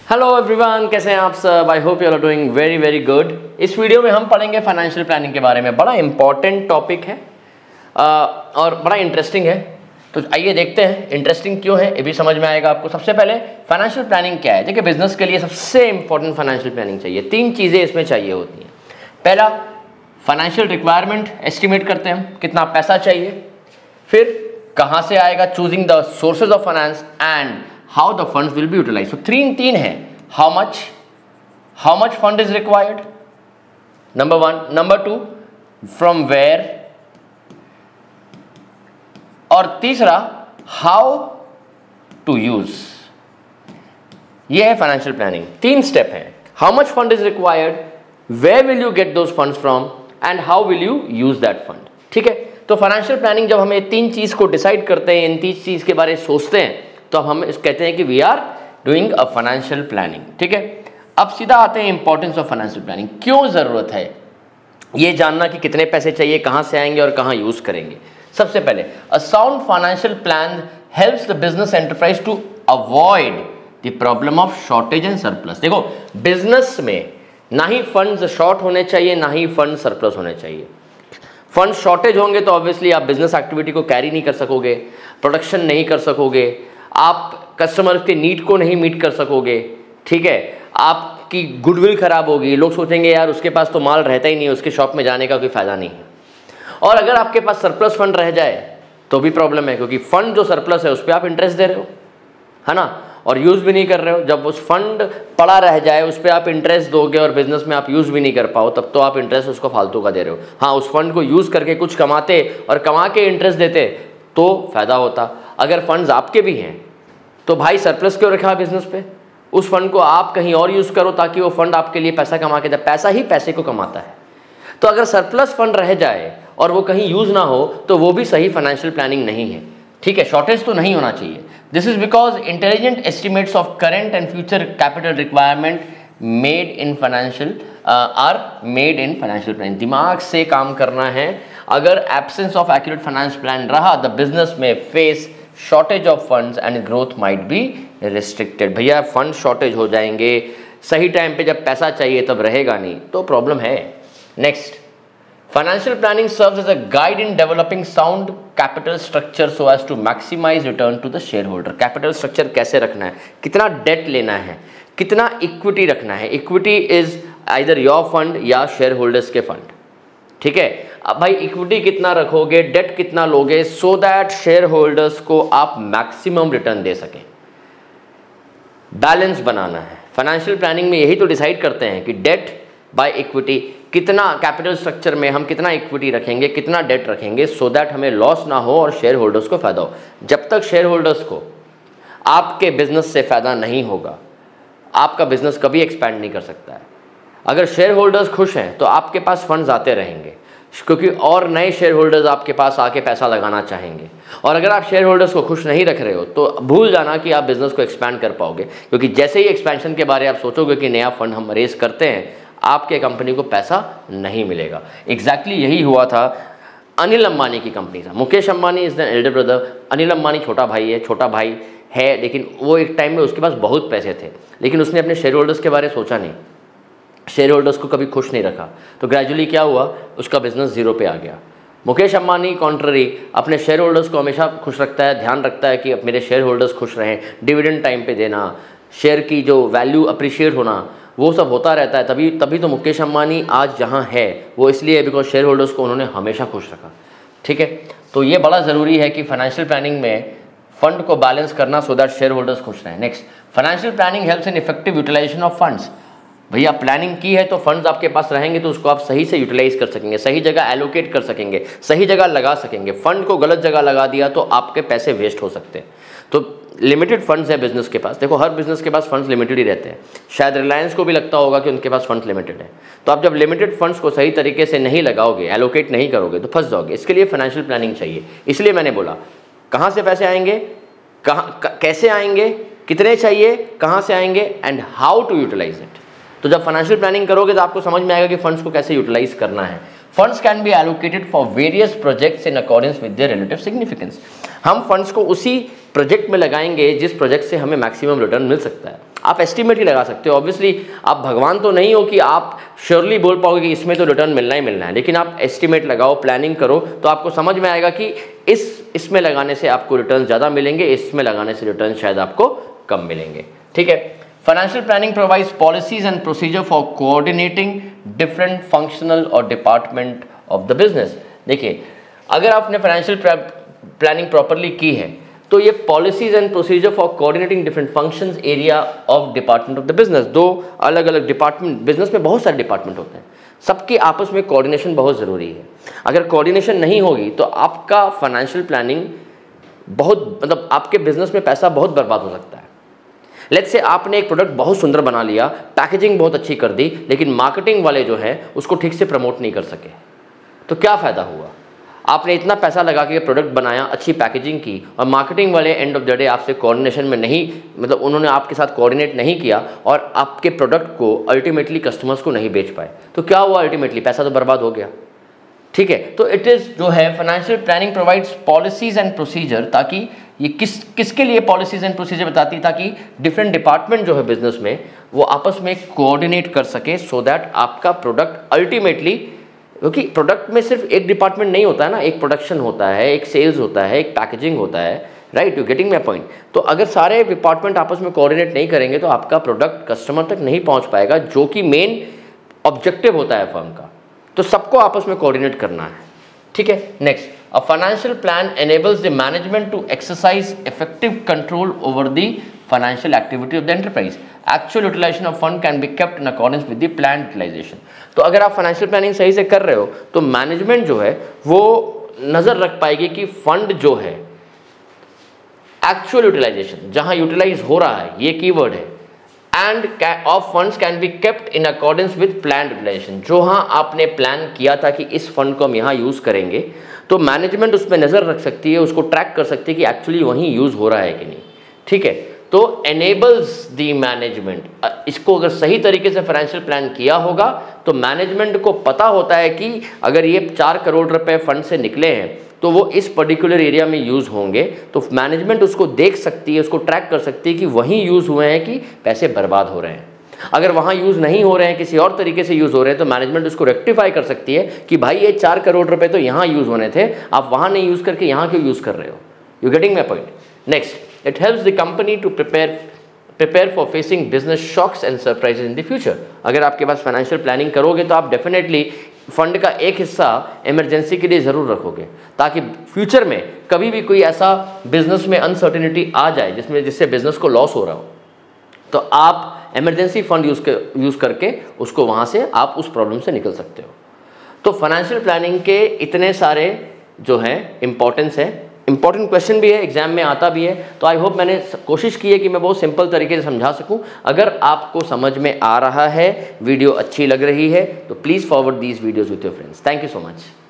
Hello everyone, कैसे हैं आप सब? I hope you are doing very very good. इस वीडियो में हम पढ़ेंगे फाइनेंशियल प्लानिंग के बारे में। बड़ा इंपॉर्टेंट टॉपिक है और बड़ा इंटरेस्टिंग है। तो आइए देखते हैं इंटरेस्टिंग क्यों है, ये भी समझ में आएगा आपको। सबसे पहले फाइनेंशियल प्लानिंग क्या है। देखिए, बिजनेस के लिए सबसे इंपॉर्टेंट फाइनेंशियल प्लानिंग चाहिए। 3 चीज़ें इसमें चाहिए होती हैं। पहला, फाइनेंशियल रिक्वायरमेंट एस्टिमेट करते हैं, कितना पैसा चाहिए। फिर कहाँ से आएगा, choosing the sources of finance and how the funds will be utilise. तो तीन है, how much fund is required, number 1, number 2 from where, और तीसरा हाउ टू यूज। ये है फाइनेंशियल प्लानिंग। 3 स्टेप हैं। How much fund is required, where will you get those funds from and how will you use that fund. ठीक है, तो financial planning जब हम ये 3 चीज को डिसाइड करते हैं, इन 3 चीज के बारे में सोचते हैं, तो हम कहते हैं कि we are doing a financial planning. ठीक है, अब सीधा आते हैं इंपॉर्टेंस ऑफ फाइनेंशियल प्लानिंग। क्यों जरूरत है ये जानना कि कितने पैसे चाहिए, कहां से आएंगे और कहां यूज करेंगे। सबसे पहले, a sound financial plan helps the business enterprise to avoid the problem of shortage and surplus. देखो, बिजनेस में ना ही फंड्स शॉर्ट होने चाहिए, ना ही फंड सरप्लस होने चाहिए। फंड शॉर्टेज होंगे तो ऑब्वियसली आप बिजनेस एक्टिविटी को कैरी नहीं कर सकोगे, प्रोडक्शन नहीं कर सकोगे, आप कस्टमर के नीड को नहीं मीट कर सकोगे। ठीक है, आपकी गुडविल खराब होगी, लोग सोचेंगे यार उसके पास तो माल रहता ही नहीं है, उसके शॉप में जाने का कोई फायदा नहीं है। और अगर आपके पास सरप्लस फंड रह जाए तो भी प्रॉब्लम है, क्योंकि फंड जो सरप्लस है उस पर आप इंटरेस्ट दे रहे हो, है ना, और यूज़ भी नहीं कर रहे हो। जब उस फंड पड़ा रह जाए, उस पर आप इंटरेस्ट दोगे और बिजनेस में आप यूज़ भी नहीं कर पाओ, तब तो आप इंटरेस्ट उसको फालतू का दे रहे हो। हाँ, उस फंड को यूज़ करके कुछ कमाते और कमा के इंटरेस्ट देते तो फ़ायदा होता। अगर फंड्स आपके भी हैं तो भाई सरप्लस क्यों रखा है बिजनेस पे? उस फंड को आप कहीं और यूज़ करो ताकि वो फंड आपके लिए पैसा कमा के दे। पैसा ही पैसे को कमाता है। तो अगर सरप्लस फंड रह जाए और वो कहीं यूज़ ना हो तो वो भी सही फाइनेंशियल प्लानिंग नहीं है। ठीक है, शॉर्टेज तो नहीं होना चाहिए। This is because intelligent estimates of current and future capital requirement made in financial plan. दिमाग से काम करना है। अगर absence of accurate finance plan रहा, द बिजनेस में face shortage of funds and growth might be restricted. भैया, fund shortage हो जाएंगे, सही टाइम पे जब पैसा चाहिए तब रहेगा नहीं, तो प्रॉब्लम है। Next, financial planning serves as a guide in developing sound capital structure so as to maximise return to the share holder. Capital structure कैसे रखना है, कितना डेट लेना है, कितना इक्विटी रखना है। Equity is either your fund या शेयर होल्डर्स के फंड। ठीक है, अब भाई इक्विटी कितना रखोगे, डेट कितना लोगे, सो दैट शेयर होल्डर्स को आप मैक्सिमम रिटर्न दे सकें। बैलेंस बनाना है। फाइनेंशियल प्लानिंग में यही तो डिसाइड करते हैं कि डेट बाय इक्विटी, कितना कैपिटल स्ट्रक्चर में हम कितना इक्विटी रखेंगे, कितना डेट रखेंगे, सो दैट हमें लॉस ना हो और शेयर होल्डर्स को फायदा हो। जब तक शेयर होल्डर्स को आपके बिजनेस से फायदा नहीं होगा, आपका बिजनेस कभी एक्सपैंड नहीं कर सकता है। अगर शेयर होल्डर्स खुश हैं तो आपके पास फंड्स आते रहेंगे, क्योंकि और नए शेयर होल्डर्स आपके पास आके पैसा लगाना चाहेंगे। और अगर आप शेयर होल्डर्स को खुश नहीं रख रहे हो तो भूल जाना कि आप बिजनेस को एक्सपैंड कर पाओगे, क्योंकि जैसे ही एक्सपेंशन के बारे आप सोचोगे कि नया फंड हम रेज करते हैं, आपके कंपनी को पैसा नहीं मिलेगा। एग्जैक्टली यही हुआ था अनिल अंबानी की कंपनी से। Mukesh Ambani is the elder brother, Anil Ambani छोटा भाई है, लेकिन वो एक टाइम में उसके पास बहुत पैसे थे, लेकिन उसने अपने शेयर होल्डर्स के बारे में सोचा नहीं, शेयर होल्डर्स को कभी खुश नहीं रखा। तो ग्रेजुअली क्या हुआ, उसका बिजनेस जीरो पे आ गया। मुकेश अंबानी कॉन्ट्ररी अपने शेयर होल्डर्स को हमेशा खुश रखता है, ध्यान रखता है कि अब मेरे शेयर होल्डर्स खुश रहें, डिविडेंड टाइम पे देना, शेयर की जो वैल्यू अप्रिशिएट होना, वो सब होता रहता है। तभी तो मुकेश अंबानी आज जहाँ है वो इसलिए बिकॉज शेयर होल्डर्स को उन्होंने हमेशा खुश रखा। ठीक है, तो ये बड़ा ज़रूरी है कि फाइनेंशियल प्लानिंग में फंड को बैलेंस करना सो दैट शेयर होल्डर्स खुश रहें। Next, financial planning helps in effective utilisation of funds. भैया, प्लानिंग की है तो फंड्स आपके पास रहेंगे तो उसको आप सही से यूटिलाइज कर सकेंगे, सही जगह एलोकेट कर सकेंगे, सही जगह लगा सकेंगे। फंड को गलत जगह लगा दिया तो आपके पैसे वेस्ट हो सकते हैं। तो लिमिटेड फंड्स है बिजनेस के पास। देखो, हर बिजनेस के पास फंड्स लिमिटेड ही रहते हैं। शायद रिलायंस को भी लगता होगा कि उनके पास फंड्स लिमिटेड है। तो आप जब लिमिटेड फंड्स को सही तरीके से नहीं लगाओगे, एलोकेट नहीं करोगे, तो फंस जाओगे। इसके लिए फाइनेंशियल प्लानिंग चाहिए। इसलिए मैंने बोला, कहाँ से पैसे आएंगे, कैसे आएंगे, कितने चाहिए, कहाँ से आएंगे and how to utilise it. तो जब फाइनेंशियल प्लानिंग करोगे तो आपको समझ में आएगा कि फंड्स को कैसे यूटिलाइज करना है। Funds can be allocated for various projects in accordance with their relative significance. हम फंड्स को उसी प्रोजेक्ट में लगाएंगे जिस प्रोजेक्ट से हमें मैक्सिमम रिटर्न मिल सकता है। आप एस्टिमेट ही लगा सकते हो, ऑब्वियसली आप भगवान तो नहीं हो कि आप श्योरली बोल पाओगे कि इसमें तो रिटर्न मिलना ही मिलना है, लेकिन आप एस्टिमेट लगाओ, प्लानिंग करो, तो आपको समझ में आएगा कि इसमें लगाने से आपको रिटर्न ज़्यादा मिलेंगे, इसमें लगाने से रिटर्न शायद आपको कम मिलेंगे। ठीक है। Financial planning provides policies and procedure for coordinating different functional और डिपार्टमेंट ऑफ द बिजनेस। देखिए, अगर आपने फाइनेंशियल प्लानिंग प्रॉपरली की है तो ये policies and procedure for coordinating different functions area of department of the business, दो अलग अलग डिपार्टमेंट, बिजनेस में बहुत सारे डिपार्टमेंट होते हैं, सबके आपस में कोऑर्डिनेशन बहुत ज़रूरी है। अगर कोऑर्डिनेशन नहीं होगी तो आपका फाइनेंशियल प्लानिंग बहुत, मतलब आपके बिजनेस में पैसा बहुत बर्बाद हो सकता है। लेट्स से आपने एक प्रोडक्ट बहुत सुंदर बना लिया, पैकेजिंग बहुत अच्छी कर दी, लेकिन मार्केटिंग वाले जो है उसको ठीक से प्रमोट नहीं कर सके, तो क्या फ़ायदा हुआ? आपने इतना पैसा लगा के प्रोडक्ट बनाया, अच्छी पैकेजिंग की, और मार्केटिंग वाले एंड ऑफ द डे आपसे कोऑर्डिनेशन में नहीं, मतलब उन्होंने आपके साथ कोऑर्डिनेट नहीं किया और आपके प्रोडक्ट को अल्टीमेटली कस्टमर्स को नहीं बेच पाए, तो क्या हुआ? अल्टीमेटली पैसा तो बर्बाद हो गया। ठीक है। तो इट इज़ जो है financial planning provides policies and procedure, ताकि ये किसके लिए पॉलिसीज एंड प्रोसीजर बताती, ताकि डिफरेंट डिपार्टमेंट जो है बिजनेस में वो आपस में कोऑर्डिनेट कर सके, सो दैट आपका प्रोडक्ट अल्टीमेटली, क्योंकि प्रोडक्ट में सिर्फ एक डिपार्टमेंट नहीं होता है ना, एक प्रोडक्शन होता है, एक सेल्स होता है, एक पैकेजिंग होता है, right? You getting my point. तो अगर सारे डिपार्टमेंट आपस में कोऑर्डिनेट नहीं करेंगे तो आपका प्रोडक्ट कस्टमर तक नहीं पहुंच पाएगा, जो कि मेन ऑब्जेक्टिव होता है फर्म का। तो सबको आपस में कोऑर्डिनेट करना है। ठीक है। Next, a financial plan enables the management to exercise effective control over the financial activity of the enterprise. Actual utilization of fund can be kept in accordance with the planned utilization. तो अगर आप financial planning सही से कर रहे हो तो management जो है वो नज़र रख पाएगी कि फंड जो है, एक्चुअल यूटिलाइजेशन, जहां यूटिलाइज हो रहा है, ये कीवर्ड है, and of funds can be kept in accordance with plan utilisation. जो हाँ आपने प्लान किया था कि इस फंड को हम यहाँ यूज़ करेंगे, तो मैनेजमेंट उस पर नज़र रख सकती है, उसको ट्रैक कर सकती है कि एक्चुअली वहीं यूज़ हो रहा है कि नहीं। ठीक है। तो एनेबल्स दी मैनेजमेंट, इसको अगर सही तरीके से फाइनेंशियल प्लान किया होगा तो मैनेजमेंट को पता होता है कि अगर ये 4 करोड़ रुपए फंड से निकले हैं तो वो इस पर्टिकुलर एरिया में यूज़ होंगे, तो मैनेजमेंट उसको देख सकती है, उसको ट्रैक कर सकती है कि वहीं यूज़ हुए हैं कि पैसे बर्बाद हो रहे हैं। अगर वहाँ यूज़ नहीं हो रहे हैं, किसी और तरीके से यूज़ हो रहे हैं, तो मैनेजमेंट उसको रेक्टिफाई कर सकती है कि भाई ये 4 करोड़ रुपए तो यहाँ यूज़ होने थे, आप वहाँ नहीं यूज़ करके यहाँ क्यों यूज़ कर रहे हो? You getting my point? Next, it helps the company to prepare for facing business shocks and surprises in the future. अगर आपके पास फाइनेंशियल प्लानिंग करोगे तो आप डेफिनेटली फंड का एक हिस्सा इमरजेंसी के लिए ज़रूर रखोगे, ताकि फ्यूचर में कभी भी कोई ऐसा बिजनेस में अनसर्टेनिटी आ जाए जिससे बिजनेस को लॉस हो रहा हो, तो आप इमरजेंसी फंड यूज़ करके उसको वहाँ से आप उस प्रॉब्लम से निकल सकते हो। तो फाइनेंशियल प्लानिंग के इतने सारे जो हैं इम्पॉर्टेंस है, इंपॉर्टेंट क्वेश्चन भी है, एग्जाम में आता भी है। तो आई होप मैंने कोशिश की है कि मैं बहुत सिंपल तरीके से समझा सकूं। अगर आपको समझ में आ रहा है, वीडियो अच्छी लग रही है, तो please forward these videos with your friends. Thank you so much.